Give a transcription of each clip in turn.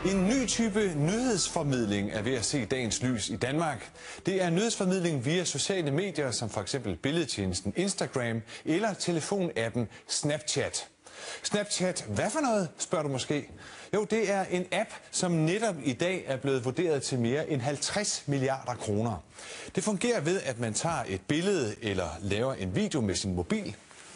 En ny type nyhedsformidling er ved at se dagens lys i Danmark. Det er nyhedsformidling via sociale medier, som f.eks. billedtjenesten Instagram eller telefonappen Snapchat. Snapchat, hvad for noget, spørger du måske? Jo, det er en app, som netop i dag er blevet vurderet til mere end 50 milliarder kroner. Det fungerer ved, at man tager et billede eller laver en video med sin mobil.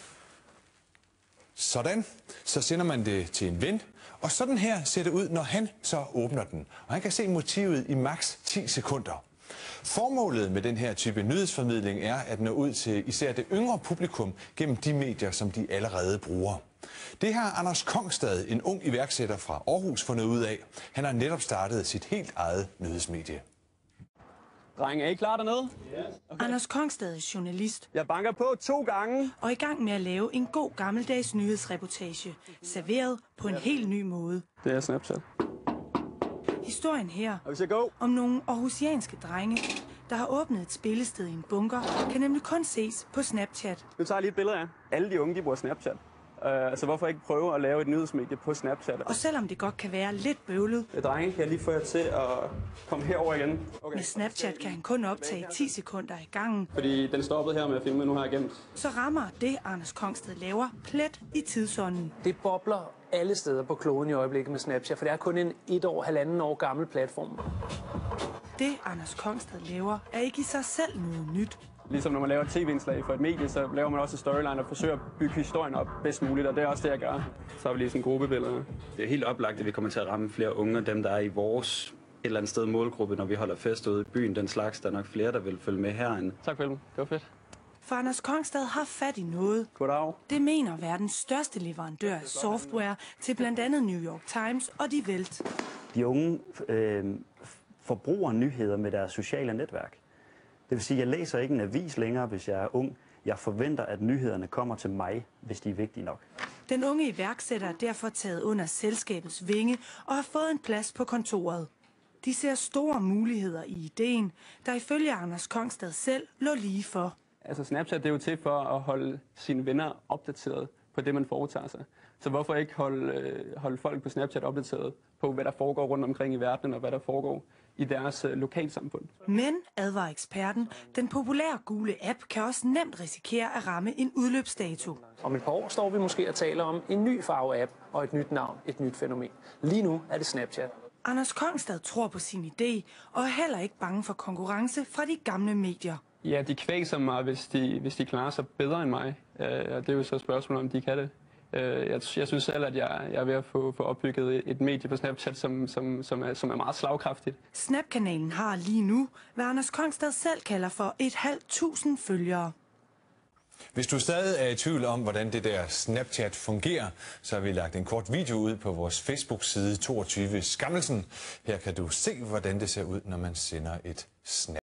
Sådan. Så sender man det til en ven, og sådan her ser det ud, når han så åbner den. Og han kan se motivet i maks 10 sekunder. Formålet med den her type nyhedsformidling er at nå ud til især det yngre publikum gennem de medier, som de allerede bruger. Det har Anders Kongstad, en ung iværksætter fra Aarhus, fundet ud af. Han har netop startet sit helt eget nyhedsmedie. Drenge, er I klar dernede? Okay. Anders Kongstad er journalist. Jeg banker på 2 gange. Og er i gang med at lave en god gammeldags nyhedsreportage, serveret på en helt ny måde. Det er Snapchat. Historien her go. om nogle aarhusianske drenge, der har åbnet et spillested i en bunker, kan nemlig kun ses på Snapchat. Nu tager jeg lige et billede af. Alle de unge, de bruger Snapchat. Så hvorfor ikke prøve at lave et nyhedsmedie på Snapchat? Og selvom det godt kan være lidt bøvlet, drenge, kan jeg lige få jer til at komme herover igen? Okay. Med Snapchat kan han kun optage 10 sekunder i gangen. Fordi den stoppede her med at filme, nu har jeg gemt. Så rammer det, Anders Kongstad laver, plet i tidsånden. Det bobler alle steder på kloden i øjeblikket med Snapchat, for det er kun en 1,5 år gammel platform. Det, Anders Kongstad laver, er ikke i sig selv noget nyt. Ligesom når man laver et tv-indslag for et medie, så laver man også et storyline og forsøger at bygge historien op bedst muligt, og det er også det, jeg gør. Så har vi lige sådan en gruppebilleder. Det er helt oplagt, at vi kommer til at ramme flere unge, dem der er i vores et eller andet sted målgruppe, når vi holder fest ude i byen. Den slags, der er nok flere, der vil følge med herinde. Tak for det. Det var fedt. For Anders Kongstad har fat i noget. Goddag. Det mener verdens største leverandør af software til blandt andet New York Times og Die Welt. De unge forbruger nyheder med deres sociale netværk. Det vil sige, at jeg læser ikke en avis længere, hvis jeg er ung. Jeg forventer, at nyhederne kommer til mig, hvis de er vigtige nok. Den unge iværksætter er derfor taget under selskabets vinge og har fået en plads på kontoret. De ser store muligheder i ideen, der ifølge Anders Kongstad selv lå lige for. Altså Snapchat det er jo til for at holde sine venner opdateret på det, man foretager sig. Så hvorfor ikke holde folk på Snapchat opdateret på, hvad der foregår rundt omkring i verden, og hvad der foregår i deres lokalsamfund. Men, advarer eksperten, den populære gule app kan også nemt risikere at ramme en udløbsdato. Om et par år står vi måske og taler om en ny farve-app og et nyt navn, et nyt fænomen. Lige nu er det Snapchat. Anders Kongstad tror på sin idé og er heller ikke bange for konkurrence fra de gamle medier. Ja, de kvæser mig, hvis de klarer sig bedre end mig. Og det er jo så et spørgsmål, om de kan det. Jeg synes selv, at jeg er ved at få opbygget et medie på Snapchat, som er meget slagkraftigt. Snap-kanalen har lige nu, hvad Anders Kongstad selv kalder for 500 følgere. Hvis du stadig er i tvivl om, hvordan det der Snapchat fungerer, så har vi lagt en kort video ud på vores Facebook-side 22 Skammelsen. Her kan du se, hvordan det ser ud, når man sender et snap.